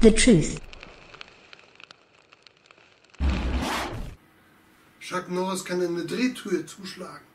The truth. Chuck Norris kann eine Drehtür zuschlagen.